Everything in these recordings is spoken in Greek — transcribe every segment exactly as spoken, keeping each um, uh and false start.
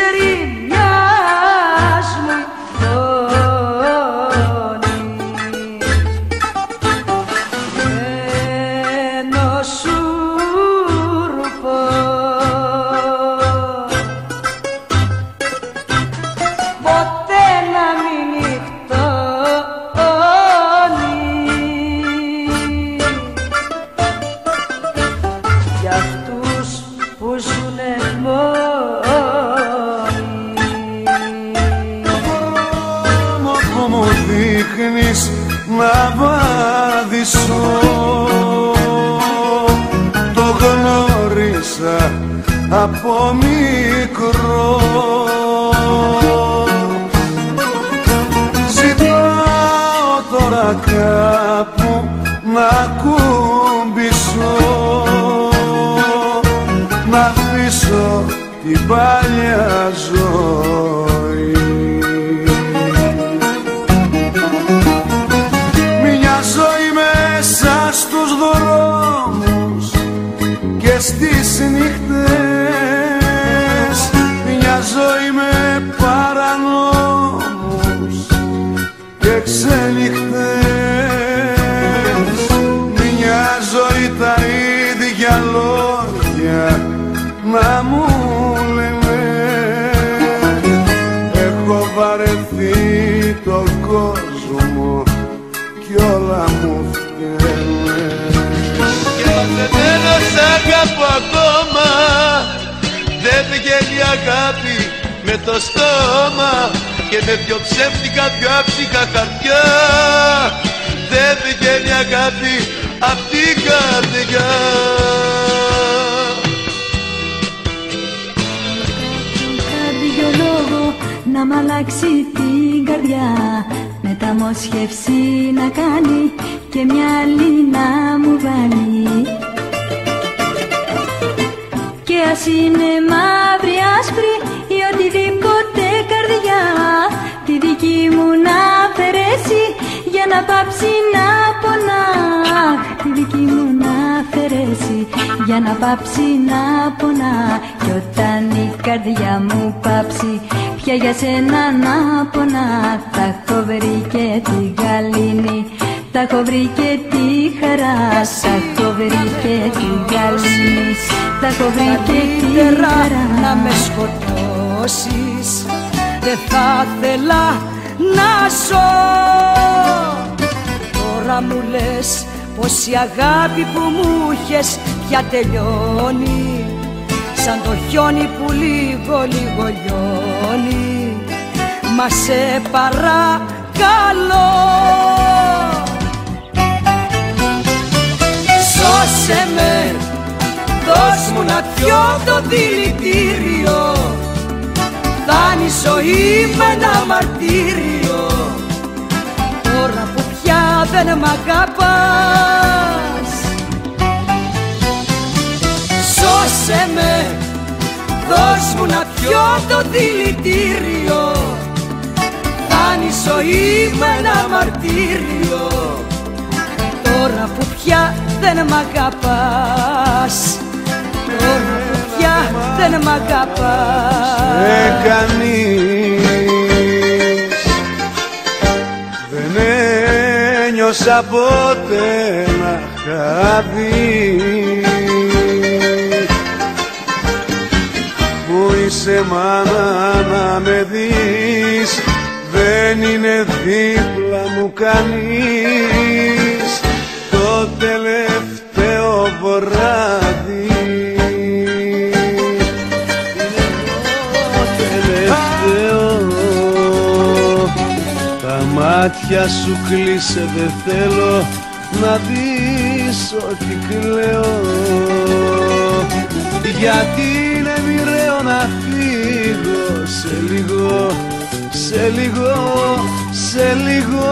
ερημιάς μου η φωνή. Μένω σου ρουφώ, ποτέ να μην νυχτώνει, για αυτούς που ζουνε μόνοι. Δρόμο που μου δείχνεις να βαδίσω, το γνώρισα από μικρό. Ζητάω τώρα κάπου να κουμπίσω, να αφήσω την παλιά ζωή. Μια ζωή μέσα στους δρόμους και στις νύχτες, μια ζωή με παρανόμους και ξενύχτες, μια ζωή τα ίδια λόγια να μου λένε. Έχω βαρεθεί το κόσμο κι όλα μου φταίνε. Και πεθαίνω σ' αγαπώ ακόμα, δεν βγαίνει αγάπη με το στόμα και με πιο ψεύτικα πιο άψυχα χαρτιά. Δεν βγαίνει αγάπη απ' την καρδιά. Να μ' αλλάξει την καρδιά, μεταμόσχευση να κάνει και μια άλλη να μου βάλει. Και ας είναι μαύρη, άσπρη ή οτιδήποτε καρδιά, τη δική μου να αφαιρέσει για να πάψει να πονά. Τη δική μου να αφαιρέσει για να πάψει να πονά. Κι όταν η καρδιά μου πάψει πια για σένα να πονά, θα έχω βρει και τη γαλήνη, θα έχω βρει και τη χαρά. Θα έχω βρει και τη γαλήνη, θα έχω βρει και τη χαρά. Να με σκοτώσεις, δεν θα θέλα να ζω. Τώρα μου λες πως η αγάπη που μου είχες πια τελειώνει, σαν το χιόνι που λίγο λίγο λιώνει. Μα σε παρακαλώ, σώσε με, δώσ' μου να πιω το δηλητήριο. Φτάνει η ζωή με ένα μαρτύριο, τώρα που πια δεν μ' αγαπάς. Σώσε με, δώσ' μου να πιω το δηλητήριο. Φτάνει η ζωή με ένα μαρτύριο, τώρα που πια δεν μ' αγαπάς. Τώρα που πια δεν μ' αγαπάς. Ε, κανείς δεν ένιωσα ποτέ να χαθεί, που είσαι μάνα να με δεις, δεν είναι δίπλα μου κανείς. Το τελευταίο βράδυ, τα μάτια σου κλείσε, δεν θέλω να δεις ότι κλαίω. Γιατί είναι μοιραίο να φύγω σε λίγο, σε λίγο, σε λίγο.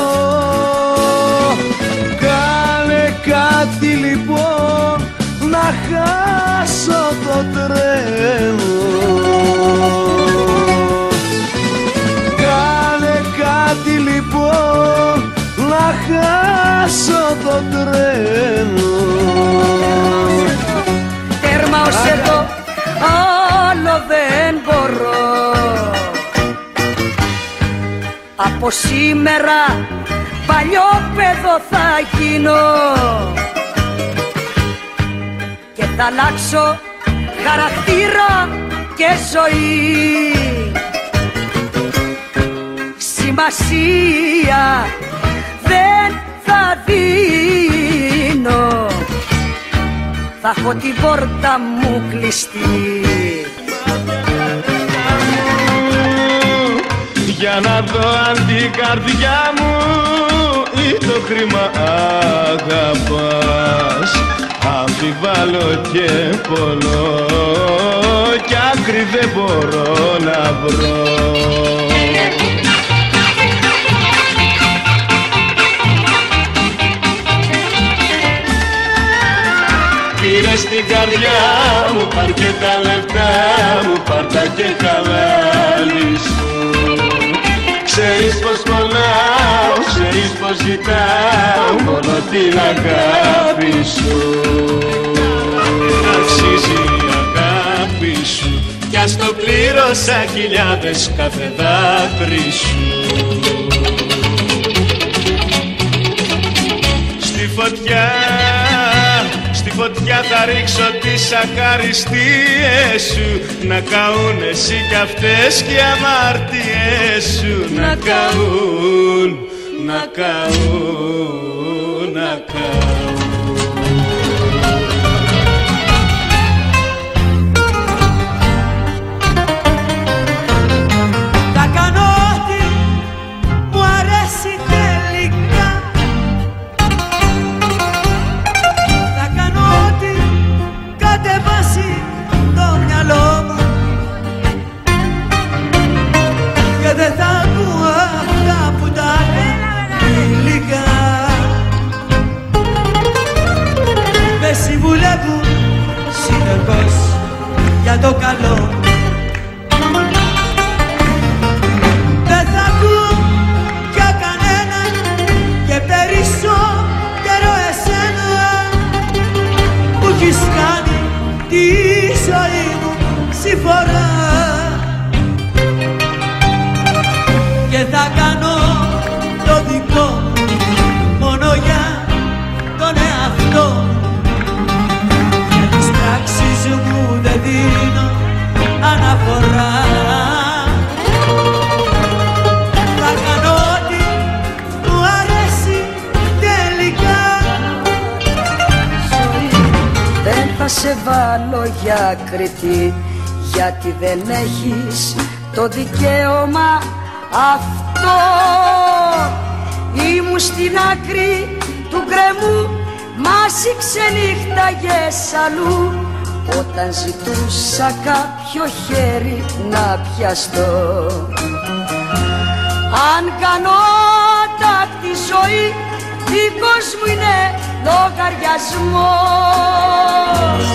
Κάνε κάτι λοιπόν να χάσω το τρένο. Κάνε κάτι λοιπόν να χάσω το τρένο. Τέρμα ως εδώ, άλλο δεν μπορώ. Από σήμερα παλιό παιδό θα γίνω και θα αλλάξω χαρακτήρα και ζωή. Σημασία δεν θα δίνω, θα έχω την πόρτα μου κλειστή. Για να δω αν την καρδιά μου ή το χρήμα αγαπάς, αμφιβάλλω και πονώ κι άκρη δεν μπορώ να βρω. Πήρες την καρδιά μου, πάρ' και τα λεπτά μου, πάρ' τα και χαλάλι σου. Ξέρεις πως πονάω, ξέρεις πως ζητάω μόνο την αγάπη σου. Αξίζει η αγάπη σου κι ας το πλήρωσα χιλιάδες κάθε δάκρυ σου. Στη φωτιά, στη φωτιά θα ρίξω τις αχαριστίες σου, να καούν εσύ κι αυτές και οι αμαρτίες σου. Να καούν, να καούν, να καούν. Θα κάνω ό,τι μου αρέσει τελικά, θα κάνω ό,τι κατεβάσει το μυαλό μου και δεν θα ακούω αυτά που τα υλικά με συμβουλεύουν συνεχώς για το καλό. Δεν θα ακούω για κανέναν και περισσότερο εσένα που έχεις κάνει τη ζωή μου συμφορά. Και θα κάνω το δικό μου μόνο για τον εαυτό μου, για τις πράξεις μου δεν δίνω αναφορά. Θα κάνω ό,τι μου αρέσει τελικά. Ζωή, δεν θα σε βάλω για κριτή, γιατί δεν έχεις το δικαίωμα αυτό. Ήμουν στην άκρη του γκρεμού, μας ξενύχταγες αλλού, όταν ζητούσα κάποιο χέρι να πιαστώ. Αν κάνω τάκτη ζωή, δικός μου είναι λογαριασμός.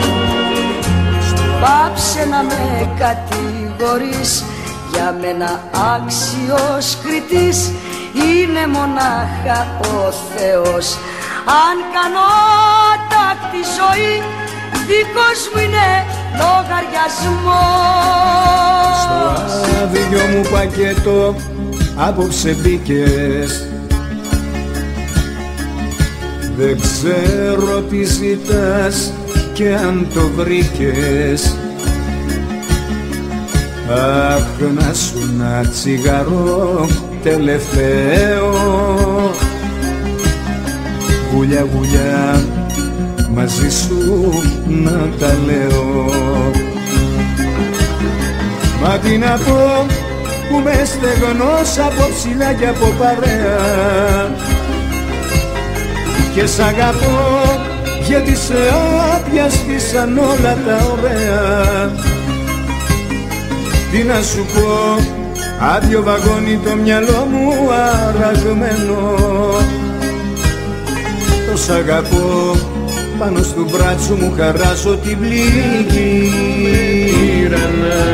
Πάψε να με κατηγορείς, για μένα άξιος κριτής είναι μονάχα ο Θεός. Αν κάνω τάκτη ζωή, δικός μου είναι λογαριασμός. Στο άδειο μου πακέτο απόψε μπήκες, δεν ξέρω τι ζητάς και αν το βρήκες. Αχ, να σου ένα τσιγαρό τελευταίο, γουλιά γουλιά μαζί σου να τα λέω. Μα τι να πω που με στεγνός από ψηλά και από παρέα, και σ' αγαπώ γιατί σε άπιαστησαν όλα τα ωραία. Τι να σου πω, άδειο βαγόνι το μυαλό μου αραγμένο. Το σ' αγαπώ, πάνω στο μπράτσο μου χαράζω την πλήρανα.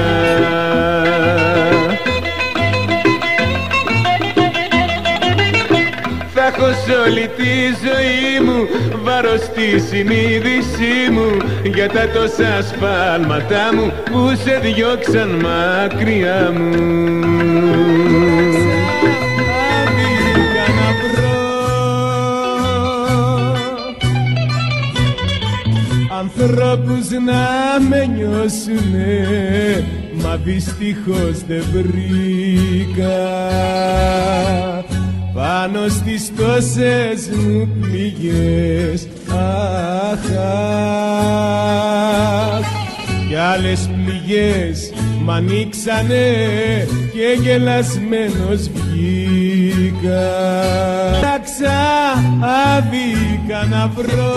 Θα έχω σ' όλη τη ζωή μου βάρος στη συνείδησή μου, για τα τόσα σφάλματά μου που σε διώξαν μακριά μου. τρόπους να με νιώσουνε, μα δυστυχώς δεν βρήκα. Πάνω στις τόσες μου πληγές, αχ, αχ, κι άλλες πληγές μ' ανοίξανε και γελασμένος βγήκα. Τάξα άδεικα να βρω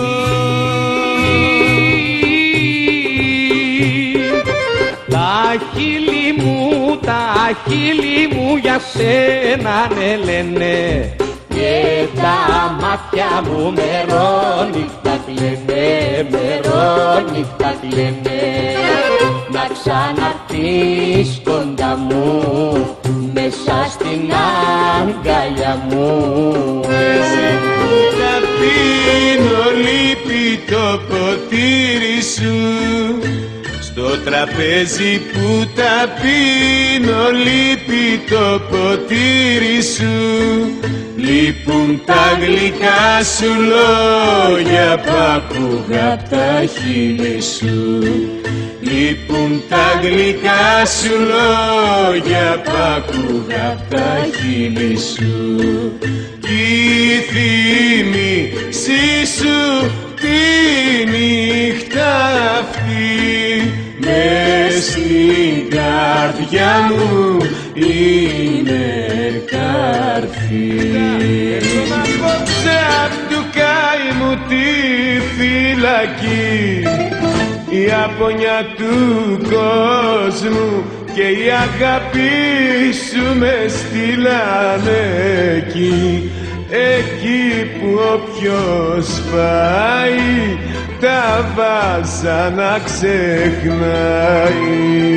τα χείλη μου, τα χείλη μου για σένα ναι λένε, και τα μάτια μου μερόνυχτα κλαίνε, μερόνυχτα κλαίνε. Να ξαναρθείς κοντά μου, μέσα στην αγκαλιά μου. Εσύ που τα πίνω λείπει το ποτήρι σου, στο τραπέζι που τα πίνω λείπει το ποτήρι σου. Λείπουν τα γλυκά σου λόγια που άκουγα απ' τα χείλη σου. Λείπουν τα γλυκά σου λόγια που άκουγα απ' τα χείλη σου. Κι η θύμηση σου τη νύχτα αυτή μες στην καρδιά μου είναι καρφί. Απόψε απ' του καημού τη φυλακή, η απονιά του κόσμου και η αγάπη σου με στείλανε εκεί, εκεί που όποιος πάει τα βάζανα ξεχνάει.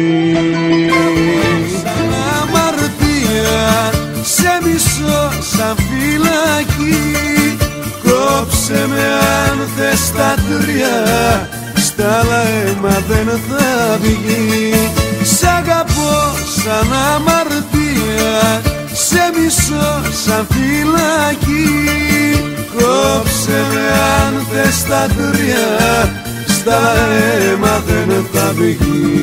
Σαν αμαρτία σε μισώ σαν φυλακή, κόψε με αν θες τα τρία, στα άλλα αίμα δεν θα βγει. Σ' αγαπώ σαν αμαρτία, σε μισώ σαν φυλακή, κόψε με αν θες τα τρία, στα αίμα δεν θα βγει.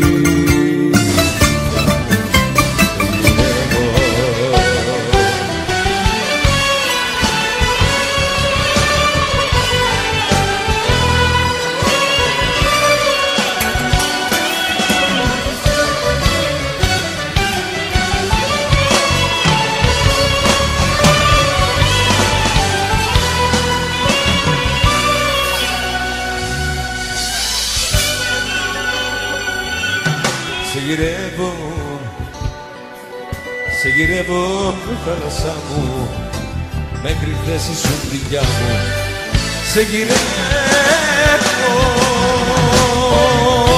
Σε γυρεύω, σε γυρεύω θάλασσά μου, μέχρι θέση σου δικιά μου. Σε γυρεύω